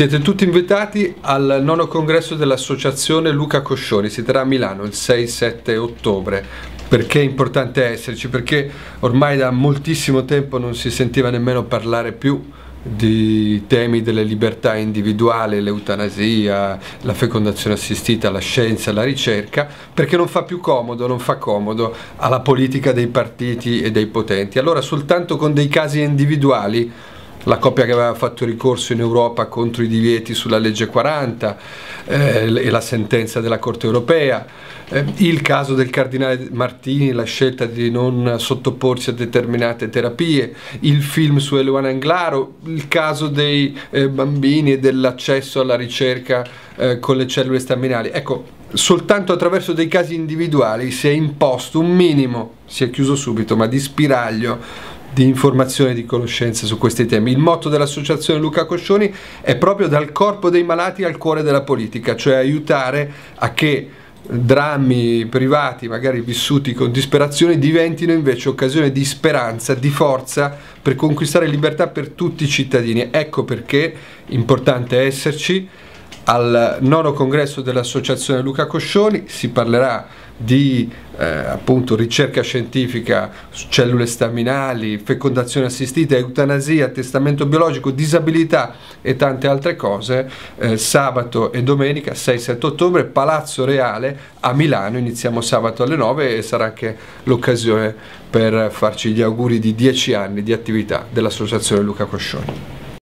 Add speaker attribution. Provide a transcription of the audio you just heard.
Speaker 1: Siete tutti invitati al nono congresso dell'associazione Luca Coscioni, si terrà a Milano il 6-7 ottobre. Perché è importante esserci? Perché ormai da moltissimo tempo non si sentiva nemmeno parlare più di temi delle libertà individuali, l'eutanasia, la fecondazione assistita, la scienza, la ricerca, perché non fa più comodo, non fa comodo alla politica dei partiti e dei potenti. Allora soltanto con dei casi individuali, la coppia che aveva fatto ricorso in Europa contro i divieti sulla legge 40 e la sentenza della Corte europea, il caso del cardinale Martini, la scelta di non sottoporsi a determinate terapie, il film su Eluana Englaro, il caso dei bambini e dell'accesso alla ricerca con le cellule staminali. Ecco, soltanto attraverso dei casi individuali si è imposto un minimo, si è chiuso subito, ma di spiraglio di informazione e di conoscenza su questi temi. Il motto dell'associazione Luca Coscioni è proprio dal corpo dei malati al cuore della politica, cioè aiutare a che drammi privati, magari vissuti con disperazione, diventino invece occasione di speranza, di forza per conquistare libertà per tutti i cittadini. Ecco perché è importante esserci. Al nono congresso dell'associazione Luca Coscioni si parlerà di appunto ricerca scientifica su cellule staminali, fecondazione assistita, eutanasia, testamento biologico, disabilità e tante altre cose. Sabato e domenica 6-7 ottobre, Palazzo Reale a Milano. Iniziamo sabato alle 9 e sarà anche l'occasione per farci gli auguri di 10 anni di attività dell'associazione Luca Coscioni.